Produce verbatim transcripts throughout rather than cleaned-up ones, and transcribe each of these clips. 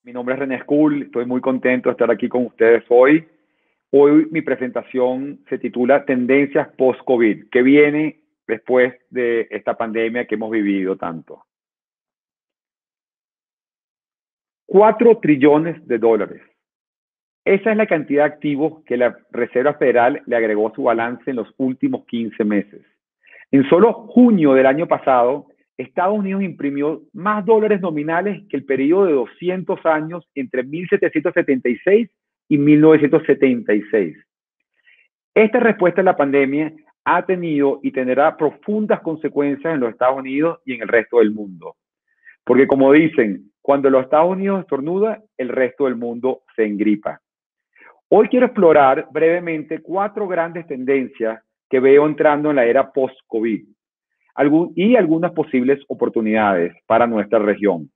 Mi nombre es René School, estoy muy contento de estar aquí con ustedes hoy. Hoy mi presentación se titula Tendencias post-COVID, ¿qué viene después de esta pandemia que hemos vivido tanto? Cuatro trillones de dólares. Esa es la cantidad de activos que la Reserva Federal le agregó a su balance en los últimos quince meses. En solo junio del año pasado, Estados Unidos imprimió más dólares nominales que el periodo de doscientos años entre mil setecientos setenta y seis y mil novecientos setenta y seis. Esta respuesta a la pandemia ha tenido y tendrá profundas consecuencias en los Estados Unidos y en el resto del mundo. Porque como dicen, cuando los Estados Unidos estornuda, el resto del mundo se engripa. Hoy quiero explorar brevemente cuatro grandes tendencias que veo entrando en la era post-COVID y algunas posibles oportunidades para nuestra región.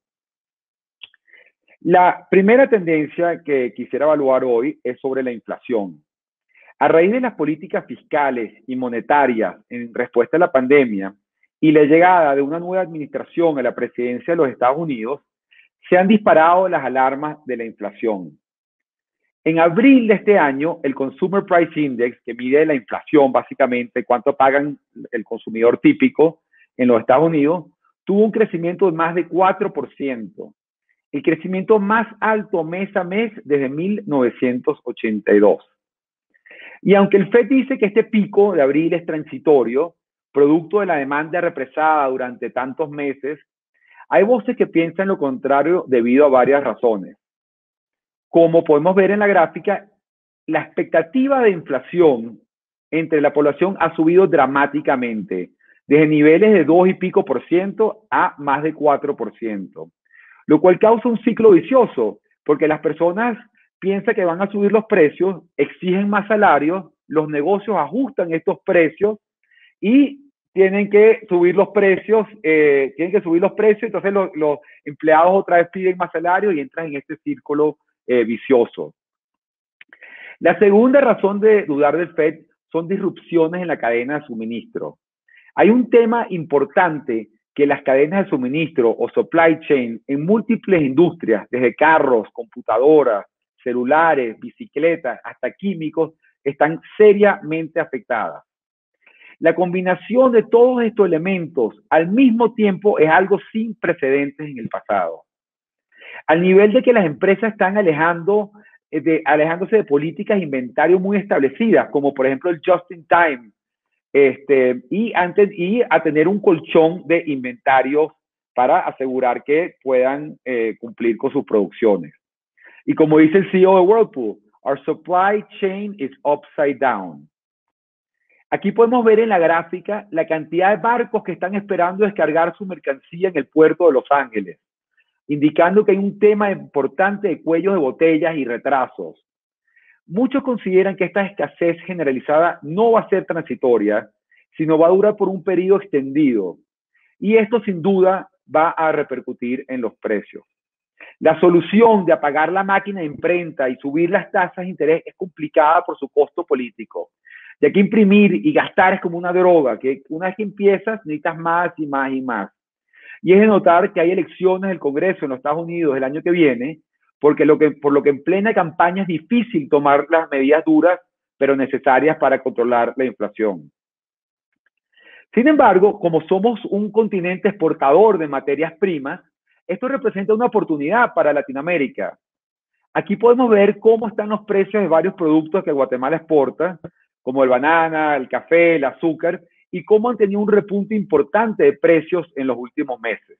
La primera tendencia que quisiera evaluar hoy es sobre la inflación. A raíz de las políticas fiscales y monetarias en respuesta a la pandemia y la llegada de una nueva administración a la presidencia de los Estados Unidos, se han disparado las alarmas de la inflación. En abril de este año, el Consumer Price Index, que mide la inflación básicamente, cuánto pagan el consumidor típico en los Estados Unidos, tuvo un crecimiento de más de cuatro por ciento, el crecimiento más alto mes a mes desde mil novecientos ochenta y dos. Y aunque el Fed dice que este pico de abril es transitorio, producto de la demanda represada durante tantos meses, hay voces que piensan lo contrario debido a varias razones. Como podemos ver en la gráfica, la expectativa de inflación entre la población ha subido dramáticamente, desde niveles de dos y pico por ciento a más de cuatro por ciento, lo cual causa un ciclo vicioso, porque las personas piensan que van a subir los precios, exigen más salarios, los negocios ajustan estos precios y tienen que subir los precios, eh, tienen que subir los precios, entonces los, los empleados otra vez piden más salarios y entran en este círculo eh, vicioso. La segunda razón de dudar del Fed son disrupciones en la cadena de suministro. Hay un tema importante que las cadenas de suministro o supply chain en múltiples industrias, desde carros, computadoras, celulares, bicicletas, hasta químicos, están seriamente afectadas. La combinación de todos estos elementos al mismo tiempo es algo sin precedentes en el pasado. Al nivel de que las empresas están alejando, de, alejándose de políticas de inventario muy establecidas, como por ejemplo el just in time, este, y, antes, y a tener un colchón de inventarios para asegurar que puedan eh, cumplir con sus producciones. Y como dice el C E O de Whirlpool, our supply chain is upside down. Aquí podemos ver en la gráfica la cantidad de barcos que están esperando descargar su mercancía en el puerto de Los Ángeles, indicando que hay un tema importante de cuellos de botellas y retrasos. Muchos consideran que esta escasez generalizada no va a ser transitoria, sino va a durar por un periodo extendido. Y esto sin duda va a repercutir en los precios. La solución de apagar la máquina de imprenta y subir las tasas de interés es complicada por su costo político, ya que imprimir y gastar es como una droga, que una vez que empiezas necesitas más y más y más. Y es de notar que hay elecciones del Congreso en los Estados Unidos el año que viene, porque lo que, por lo que en plena campaña es difícil tomar las medidas duras, pero necesarias para controlar la inflación. Sin embargo, como somos un continente exportador de materias primas, esto representa una oportunidad para Latinoamérica. Aquí podemos ver cómo están los precios de varios productos que Guatemala exporta, como el banana, el café, el azúcar, y cómo han tenido un repunte importante de precios en los últimos meses.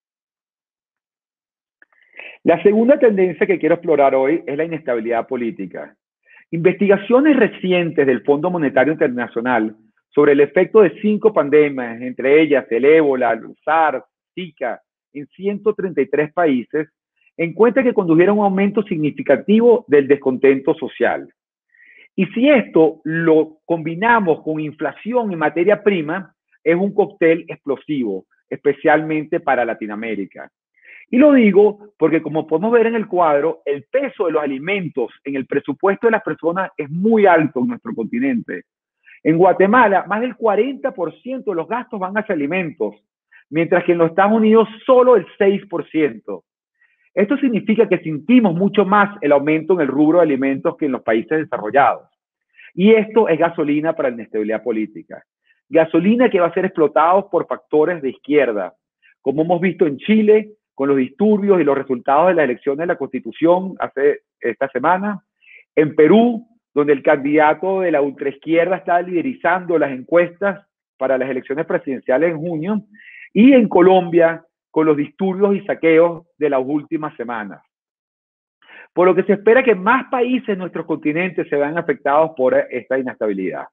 La segunda tendencia que quiero explorar hoy es la inestabilidad política. Investigaciones recientes del Fondo Monetario Internacional sobre el efecto de cinco pandemias, entre ellas el ébola, el SARS, Zika, en ciento treinta y tres países, encuentran que condujeron a un aumento significativo del descontento social. Y si esto lo combinamos con inflación en materia prima, es un cóctel explosivo, especialmente para Latinoamérica. Y lo digo porque, como podemos ver en el cuadro, el peso de los alimentos en el presupuesto de las personas es muy alto en nuestro continente. En Guatemala, más del cuarenta por ciento de los gastos van hacia alimentos, mientras que en los Estados Unidos solo el seis por ciento. Esto significa que sentimos mucho más el aumento en el rubro de alimentos que en los países desarrollados. Y esto es gasolina para la inestabilidad política. Gasolina que va a ser explotado por factores de izquierda, como hemos visto en Chile, con los disturbios y los resultados de las elecciones de la Constitución hace esta semana, en Perú, donde el candidato de la ultraizquierda está liderizando las encuestas para las elecciones presidenciales en junio, y en Colombia, con los disturbios y saqueos de las últimas semanas. Por lo que se espera que más países en nuestro continente se vean afectados por esta inestabilidad.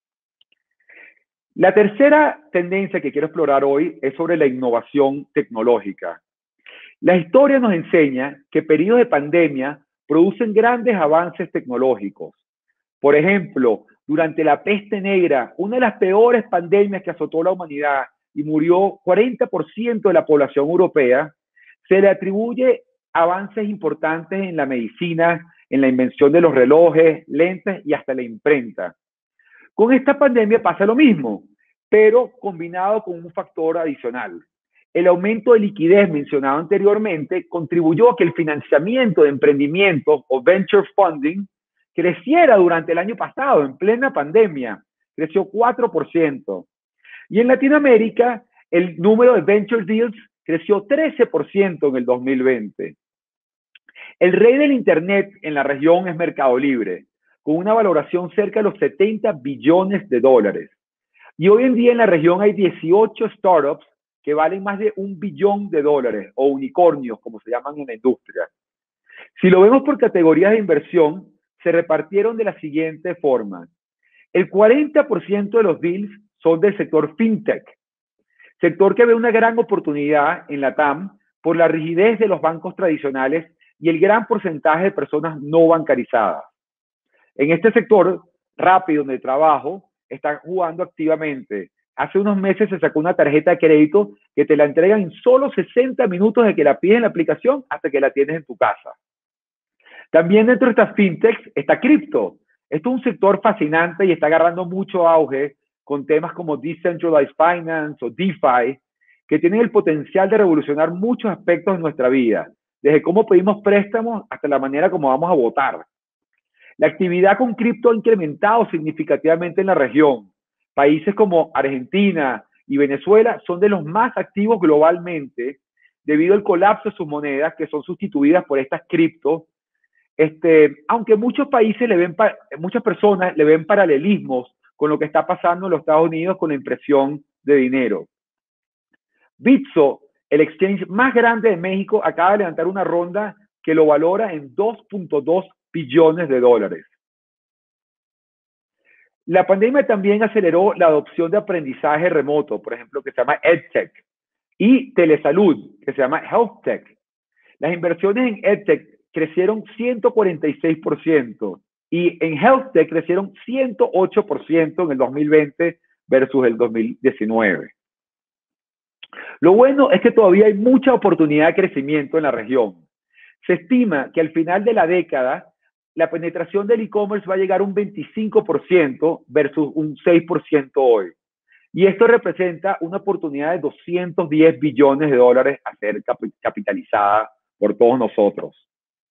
La tercera tendencia que quiero explorar hoy es sobre la innovación tecnológica. La historia nos enseña que periodos de pandemia producen grandes avances tecnológicos. Por ejemplo, durante la peste negra, una de las peores pandemias que azotó la humanidad y murió cuarenta por ciento de la población europea, se le atribuye avances importantes en la medicina, en la invención de los relojes, lentes y hasta la imprenta. Con esta pandemia pasa lo mismo, pero combinado con un factor adicional. El aumento de liquidez mencionado anteriormente contribuyó a que el financiamiento de emprendimientos o venture funding creciera durante el año pasado, en plena pandemia. Creció cuatro por ciento. Y en Latinoamérica, el número de venture deals creció trece por ciento en el dos mil veinte. El rey del Internet en la región es Mercado Libre, con una valoración cerca de los setenta billones de dólares. Y hoy en día en la región hay dieciocho startups que valen más de un billón de dólares, o unicornios, como se llaman en la industria. Si lo vemos por categorías de inversión, se repartieron de la siguiente forma. El cuarenta por ciento de los deals son del sector fintech, sector que ve una gran oportunidad en la T A M por la rigidez de los bancos tradicionales y el gran porcentaje de personas no bancarizadas. En este sector, Rápido, donde trabajo, está jugando activamente. Hace unos meses se sacó una tarjeta de crédito que te la entregan en solo sesenta minutos de que la pides en la aplicación hasta que la tienes en tu casa. También dentro de estas fintechs está cripto. Esto es un sector fascinante y está agarrando mucho auge con temas como Decentralized Finance o DeFi, que tienen el potencial de revolucionar muchos aspectos de nuestra vida, desde cómo pedimos préstamos hasta la manera como vamos a votar. La actividad con cripto ha incrementado significativamente en la región. Países como Argentina y Venezuela son de los más activos globalmente debido al colapso de sus monedas que son sustituidas por estas criptos. Este, aunque muchos países le ven, muchas personas le ven paralelismos con lo que está pasando en los Estados Unidos con la impresión de dinero. Bitso, el exchange más grande de México, acaba de levantar una ronda que lo valora en dos punto dos billones de dólares. La pandemia también aceleró la adopción de aprendizaje remoto, por ejemplo, que se llama EdTech, y telesalud, que se llama HealthTech. Las inversiones en EdTech crecieron ciento cuarenta y seis por ciento y en HealthTech crecieron ciento ocho por ciento en el dos mil veinte versus el dos mil diecinueve. Lo bueno es que todavía hay mucha oportunidad de crecimiento en la región. Se estima que al final de la década la penetración del e-commerce va a llegar a un veinticinco por ciento versus un seis por ciento hoy. Y esto representa una oportunidad de doscientos diez billones de dólares a ser capitalizada por todos nosotros.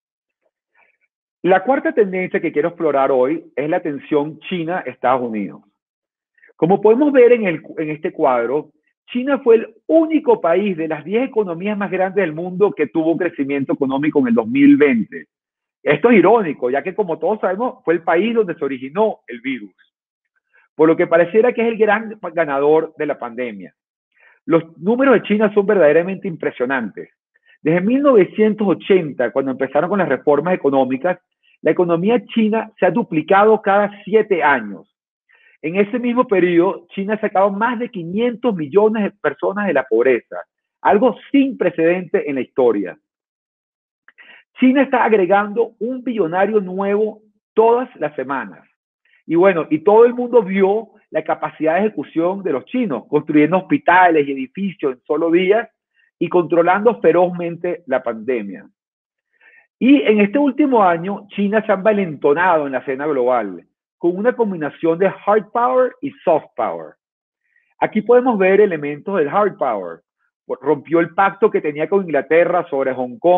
La cuarta tendencia que quiero explorar hoy es la tensión China-Estados Unidos. Como podemos ver en, el, en este cuadro, China fue el único país de las diez economías más grandes del mundo que tuvo crecimiento económico en el dos mil veinte. Esto es irónico, ya que como todos sabemos, fue el país donde se originó el virus. Por lo que pareciera que es el gran ganador de la pandemia. Los números de China son verdaderamente impresionantes. Desde mil novecientos ochenta, cuando empezaron con las reformas económicas, la economía china se ha duplicado cada siete años. En ese mismo periodo, China ha sacado más de quinientos millones de personas de la pobreza, algo sin precedente en la historia. China está agregando un billonario nuevo todas las semanas. Y bueno, y todo el mundo vio la capacidad de ejecución de los chinos, construyendo hospitales y edificios en solo días y controlando ferozmente la pandemia. Y en este último año, China se ha envalentonado en la escena global, con una combinación de hard power y soft power. Aquí podemos ver elementos del hard power. Rompió el pacto que tenía con Inglaterra sobre Hong Kong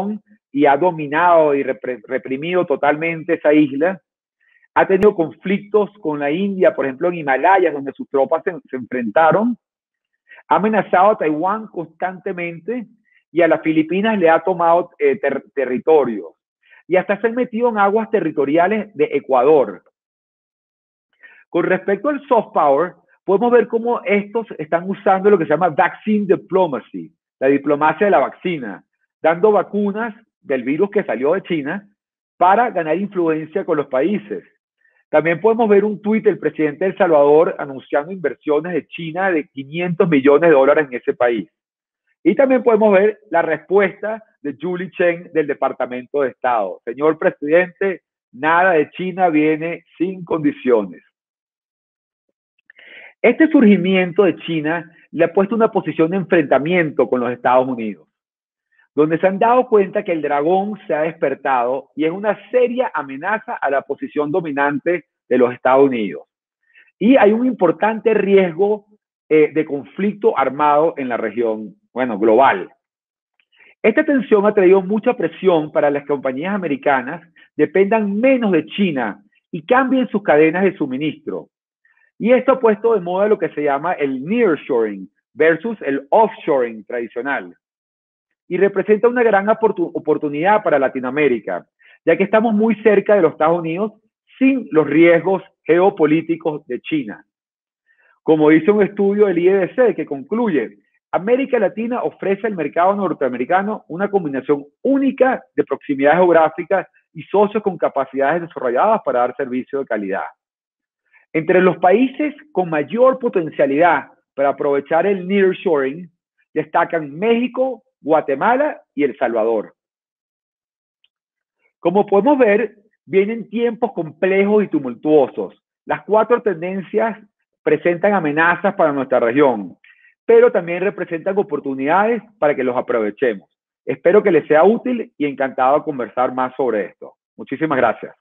y ha dominado y reprimido totalmente esa isla. Ha tenido conflictos con la India, por ejemplo, en Himalayas, donde sus tropas se, se enfrentaron. Ha amenazado a Taiwán constantemente y a las Filipinas le ha tomado eh, ter territorios. Y hasta se ha metido en aguas territoriales de Ecuador. Con respecto al soft power, podemos ver cómo estos están usando lo que se llama vaccine diplomacy, la diplomacia de la vacuna, dando vacunas del virus que salió de China para ganar influencia con los países. También podemos ver un tuit del presidente de El Salvador anunciando inversiones de China de quinientos millones de dólares en ese país. Y también podemos ver la respuesta de Julie Chen del Departamento de Estado. Señor presidente, nada de China viene sin condiciones. Este surgimiento de China le ha puesto una posición de enfrentamiento con los Estados Unidos, donde se han dado cuenta que el dragón se ha despertado y es una seria amenaza a la posición dominante de los Estados Unidos. Y hay un importante riesgo eh, de conflicto armado en la región, bueno, global. Esta tensión ha traído mucha presión para las compañías americanas dependan menos de China y cambien sus cadenas de suministro. Y esto ha puesto de moda lo que se llama el nearshoring versus el offshoring tradicional. Y representa una gran oportunidad para Latinoamérica, ya que estamos muy cerca de los Estados Unidos sin los riesgos geopolíticos de China. Como dice un estudio del I E D C que concluye, América Latina ofrece al mercado norteamericano una combinación única de proximidad geográfica y socios con capacidades desarrolladas para dar servicio de calidad. Entre los países con mayor potencialidad para aprovechar el nearshoring destacan México, Guatemala y El Salvador. Como podemos ver, vienen tiempos complejos y tumultuosos. Las cuatro tendencias presentan amenazas para nuestra región, pero también representan oportunidades para que los aprovechemos. Espero que les sea útil y encantado de conversar más sobre esto. Muchísimas gracias.